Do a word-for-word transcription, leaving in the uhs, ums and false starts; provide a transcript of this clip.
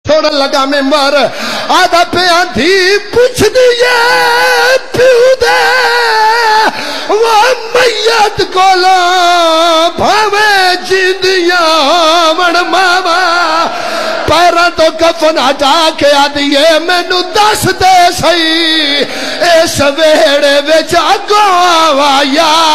थोड़ा लगा मेंबर आधा पे आधी पुछ दिए प्यू दे वो मैयत कोला भावे जिंदिया मन मावा पैरा तो कफन हटा के आदिए मैनू दस दे सही इस वेड़े विच अगों आवा यार